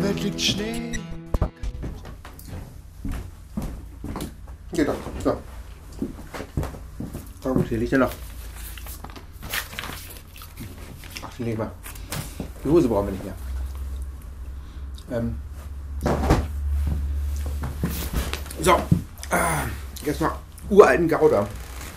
Welt liegt Schnee. Genau, so. Oh gut, hier liegt ja noch. Ach, die Leber. Die Hose brauchen wir nicht mehr. So, jetzt mal uralten Gouda.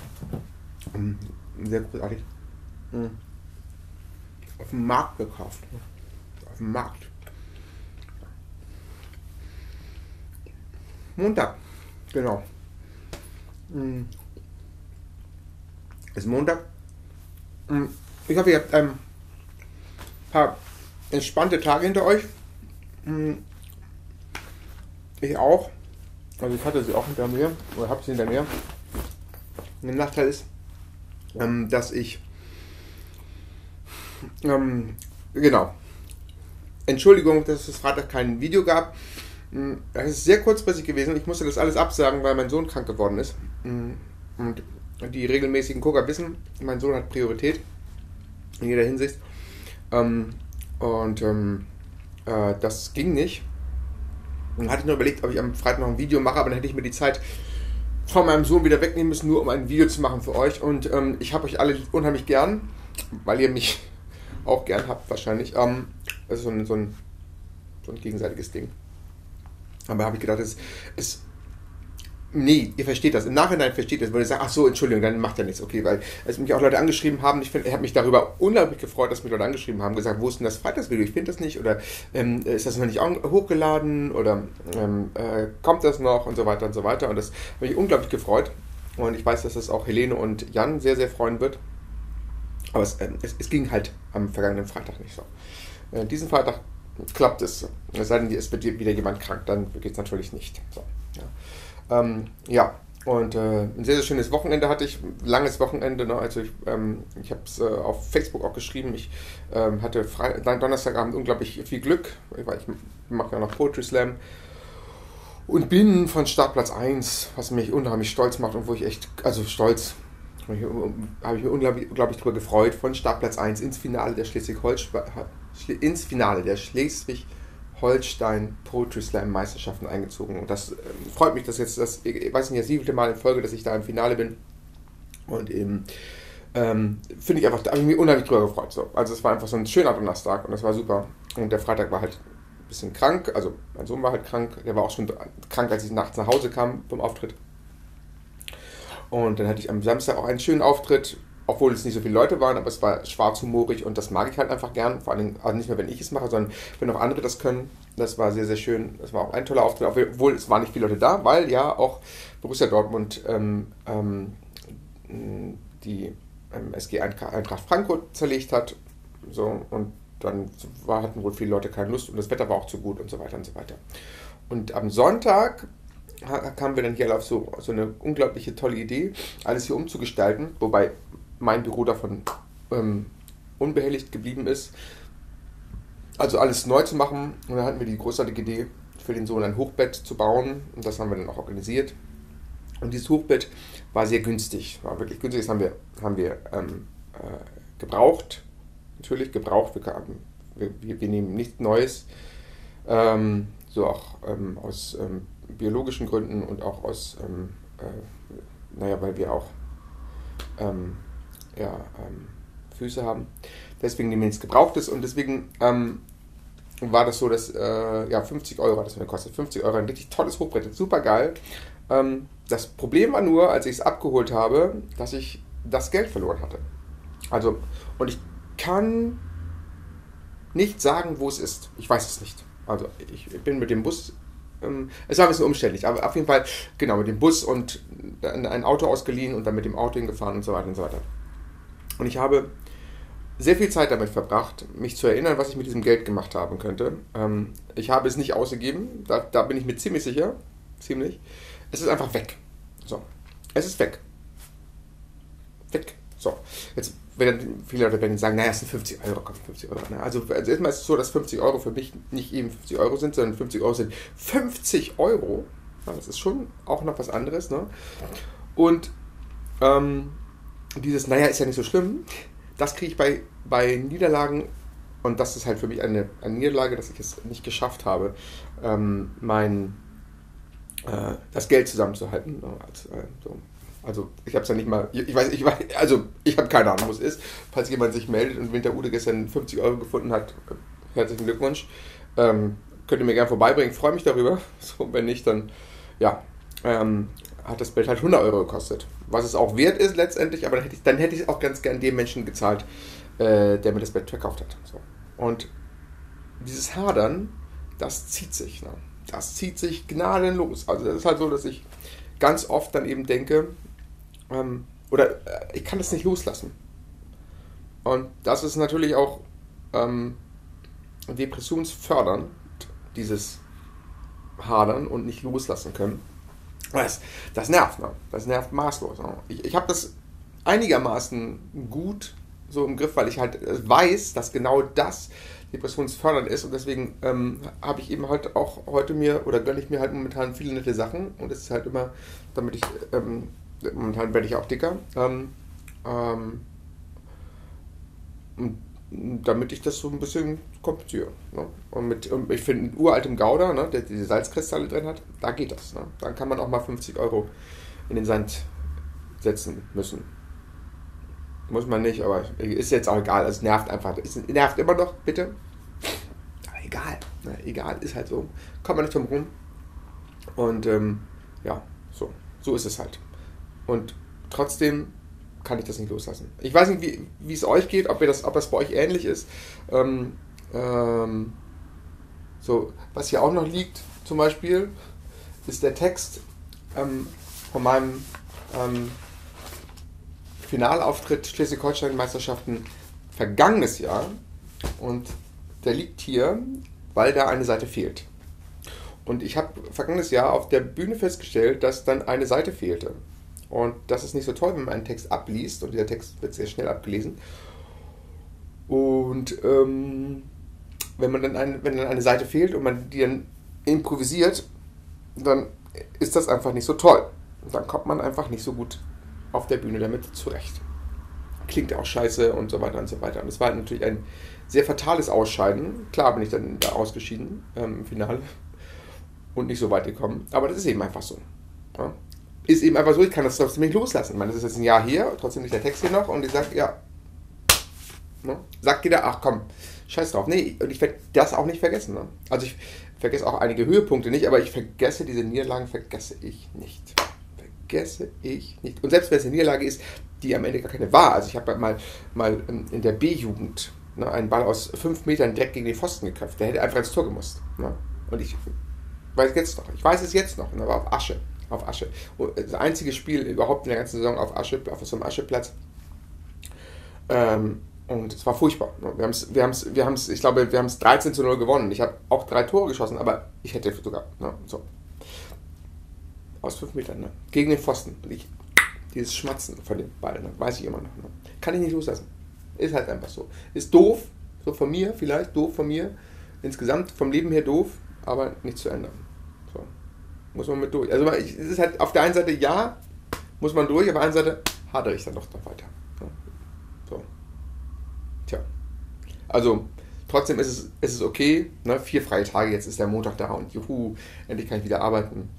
Sehr großartig. Auf dem Markt gekauft. Auf dem Markt. Montag, genau. Ist Montag. Ich hoffe, ihr habt ein paar entspannte Tage hinter euch. Ich auch. Also ich hatte sie auch hinter mir. Oder habe sie hinter mir. Der Nachteil ist, dass ich genau. Entschuldigung, dass es Freitag kein Video gab. Das ist sehr kurzfristig gewesen. Ich musste das alles absagen, weil mein Sohn krank geworden ist. Und die regelmäßigen Gucker wissen, mein Sohn hat Priorität in jeder Hinsicht. Das ging nicht. Dann hatte ich nur überlegt, ob ich am Freitag noch ein Video mache, aber dann hätte ich mir die Zeit von meinem Sohn wieder wegnehmen müssen, nur um ein Video zu machen für euch. Und ich habe euch alle unheimlich gern, weil ihr mich auch gern habt wahrscheinlich. Das ist so ein gegenseitiges Ding. Aber habe ich gedacht, nee, ihr versteht das. Im Nachhinein versteht ihr das, weil ihr sagt, ach so, Entschuldigung, dann macht ja nichts. Okay, weil es mich auch Leute angeschrieben haben. Ich habe mich darüber unglaublich gefreut, dass mich Leute angeschrieben haben, gesagt, wo ist denn das Freitagsvideo? Ich finde das nicht. Oder ist das noch nicht hochgeladen? Oder kommt das noch? Und so weiter und so weiter. Und das habe mich unglaublich gefreut. Und ich weiß, dass das auch Helene und Jan sehr, sehr freuen wird. Aber es ging halt am vergangenen Freitag nicht so. Diesen Freitag klappt es. Es sei denn, es wird wieder jemand krank, dann geht es natürlich nicht. So, ja. Und ein sehr, sehr schönes Wochenende hatte ich, langes Wochenende. Ne? Also ich habe es auf Facebook auch geschrieben. Ich hatte Donnerstagabend unglaublich viel Glück, weil ich mache ja noch Poetry Slam und bin von Startplatz 1, was mich unheimlich stolz macht und wo ich echt, also stolz, habe ich mich unglaublich darüber gefreut, von Startplatz 1 ins Finale der Schleswig-Holstein Poetry Slam Meisterschaften eingezogen. Und das freut mich, dass jetzt ich weiß nicht, das 7. Mal in Folge, dass ich da im Finale bin. Und eben finde ich einfach, da habe ich mich unheimlich drüber gefreut. So. Also es war einfach so ein schöner Donnerstag und das war super. Und der Freitag war halt ein bisschen krank, also mein Sohn war halt krank, der war auch schon krank, als ich nachts nach Hause kam vom Auftritt. Und dann hatte ich am Samstag auch einen schönen Auftritt, obwohl es nicht so viele Leute waren, aber es war schwarzhumorig und das mag ich halt einfach gern. Vor allem, also nicht nur, wenn ich es mache, sondern wenn auch andere das können. Das war sehr, sehr schön. Das war auch ein toller Auftritt, obwohl es waren nicht viele Leute da, weil ja auch Borussia Dortmund die SG Eintracht Frankfurt zerlegt hat. So, und dann hatten wohl viele Leute keine Lust und das Wetter war auch zu gut und so weiter und so weiter. Und am Sonntag kamen wir dann hier auf so eine unglaubliche tolle Idee, alles hier umzugestalten, wobei mein Büro davon unbehelligt geblieben ist. Also alles neu zu machen. Und dann hatten wir die großartige Idee, für den Sohn ein Hochbett zu bauen. Und das haben wir dann auch organisiert. Und dieses Hochbett war sehr günstig. War wirklich günstig. Das haben wir gebraucht. Natürlich gebraucht. Wir nehmen nichts Neues. So auch aus biologischen Gründen und auch aus, weil wir auch Füße haben. Deswegen nehmen wir nichts Gebrauchtes und deswegen war das so, dass 50 Euro hat das mir gekostet. 50 Euro, ein richtig tolles Hochbrett, super geil. Das Problem war nur, als ich es abgeholt habe, dass ich das Geld verloren hatte. Also, und ich kann nicht sagen, wo es ist. Ich weiß es nicht. Also, ich bin mit dem Bus, es war ein bisschen umständlich, aber auf jeden Fall, genau, mit dem Bus und ein Auto ausgeliehen und dann mit dem Auto hingefahren und so weiter und so weiter. Und ich habe sehr viel Zeit damit verbracht, mich zu erinnern, was ich mit diesem Geld gemacht haben könnte. Ich habe es nicht ausgegeben, da bin ich mir ziemlich sicher. Ziemlich. Es ist einfach weg. So. Es ist weg. Weg. So. Jetzt werden viele Leute werden sagen, naja, es sind 50 Euro, komm, 50 Euro. Also erstmal ist es so, dass 50 Euro für mich nicht eben 50 Euro sind, sondern 50 Euro sind 50 Euro. Ja, das ist schon auch noch was anderes. Ne? Und dieses, naja, ist ja nicht so schlimm, das kriege ich bei Niederlagen und das ist halt für mich eine Niederlage, dass ich es nicht geschafft habe, das Geld zusammenzuhalten. Also ich habe es ja nicht mal, ich habe keine Ahnung, wo es ist. Falls jemand sich meldet und Winter Ude gestern 50 Euro gefunden hat, herzlichen Glückwunsch. Könnt ihr mir gerne vorbeibringen, freue mich darüber. So, wenn nicht, dann ja, hat das Bild halt 100 Euro gekostet. Was es auch wert ist letztendlich, aber dann hätte ich es auch ganz gern dem Menschen gezahlt, der mir das Bett verkauft hat. So. Und dieses Hadern, das zieht sich. Ne? Das zieht sich gnadenlos. Also das ist halt so, dass ich ganz oft dann eben denke, ich kann das nicht loslassen. Und das ist natürlich auch depressionsfördernd, dieses Hadern und nicht loslassen können. Das nervt, ne? Das nervt maßlos. Ne? Ich habe das einigermaßen gut so im Griff, weil ich halt weiß, dass genau das depressionsfördernd ist und deswegen habe ich eben halt auch heute gönne ich mir halt momentan viele nette Sachen und es ist halt immer, momentan werde ich auch dicker, damit ich das so ein bisschen kompensiere. Ne? Und ich finde, mit uraltem Gouda, ne, der diese Salzkristalle drin hat, da geht das. Ne? Dann kann man auch mal 50 Euro in den Sand setzen müssen. Muss man nicht, aber ist jetzt auch egal. Es nervt einfach. Es nervt immer noch, bitte. Aber egal. Ne? Egal, ist halt so. Kommt man nicht drum rum. Und ja, so ist es halt. Und trotzdem kann ich das nicht loslassen. Ich weiß nicht, wie es euch geht, ob das bei euch ähnlich ist. So, was hier auch noch liegt, zum Beispiel, ist der Text von meinem Finalauftritt Schleswig-Holstein-Meisterschaften vergangenes Jahr. Und der liegt hier, weil da eine Seite fehlt. Und ich habe vergangenes Jahr auf der Bühne festgestellt, dass dann eine Seite fehlte. Und das ist nicht so toll, wenn man einen Text abliest. Und dieser Text wird sehr schnell abgelesen. Und wenn dann eine Seite fehlt und man die dann improvisiert, dann ist das einfach nicht so toll. Und dann kommt man einfach nicht so gut auf der Bühne damit zurecht. Klingt auch scheiße und so weiter und so weiter. Und es war natürlich ein sehr fatales Ausscheiden. Klar bin ich dann da ausgeschieden im Finale und nicht so weit gekommen. Aber das ist eben einfach so. Ja? Ist eben einfach so, ich kann das trotzdem nicht loslassen. Ich meine, das ist jetzt ein Jahr her, trotzdem nicht der Text hier noch. Und ich sage, ja, ne? Sagt jeder, ach komm, scheiß drauf. Nee, und ich werde das auch nicht vergessen. Ne? Also ich vergesse auch einige Höhepunkte nicht, aber diese Niederlagen vergesse ich nicht. Und selbst wenn es eine Niederlage ist, die am Ende gar keine war. Also ich habe mal in der B-Jugend einen Ball aus 5 Metern direkt gegen den Pfosten geköpft. Der hätte einfach ins Tor gemusst. Ne? Und ich weiß es jetzt noch, aber auf Asche. Das einzige Spiel überhaupt in der ganzen Saison auf so einem Ascheplatz. Und es war furchtbar. Wir haben es 13:0 gewonnen. Ich habe auch 3 Tore geschossen, aber ich hätte sogar, so. Aus 5 Metern, ne? Gegen den Pfosten. Dieses Schmatzen von dem Ball, ne? Weiß ich immer noch. Ne? Kann ich nicht loslassen. Ist halt einfach so. Ist doof, so von mir, vielleicht doof von mir. Insgesamt vom Leben her doof, aber nicht zu ändern. So. Muss man mit durch. Also es ist halt auf der einen Seite ja, muss man durch, auf der anderen Seite hadere ich dann noch weiter. Ne? So. Tja. Also, trotzdem ist es okay. Ne? 4 freie Tage, jetzt ist der Montag da und juhu, endlich kann ich wieder arbeiten.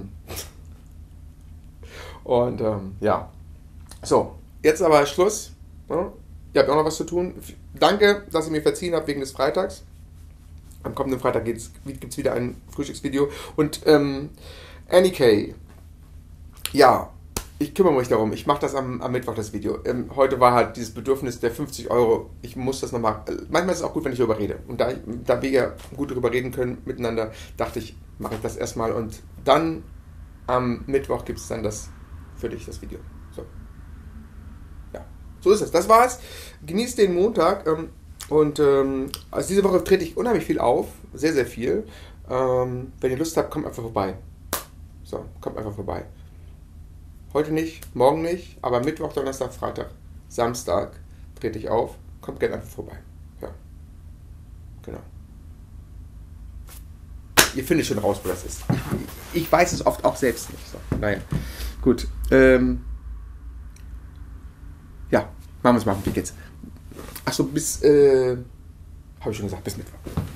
Ja. So, jetzt aber Schluss. Ne? Ihr habt auch noch was zu tun. Danke, dass ihr mir verziehen habt wegen des Freitags. Am kommenden Freitag gibt es wieder ein Frühstücksvideo. Und Annie Kay. Ja, ich kümmere mich darum. Ich mache das am Mittwoch, das Video. Heute war halt dieses Bedürfnis der 50 Euro. Ich muss das nochmal. Manchmal ist es auch gut, wenn ich darüber rede. Und da wir ja gut darüber reden können miteinander, dachte ich, mache ich das erstmal. Und dann am Mittwoch gibt es dann für dich das Video. So. Ja, so ist es. Das war's. Genießt den Montag. Also diese Woche trete ich unheimlich viel auf. Sehr, sehr viel. Wenn ihr Lust habt, kommt einfach vorbei. So, kommt einfach vorbei. Heute nicht, morgen nicht, aber Mittwoch, Donnerstag, Freitag, Samstag trete ich auf. Kommt gerne einfach vorbei. Ja, genau. Ihr findet schon raus, wo das ist. Ich weiß es oft auch selbst nicht. So, naja, gut. Ja, machen wir es mal. Wie geht's? Achso, habe ich schon gesagt, bis Mittwoch.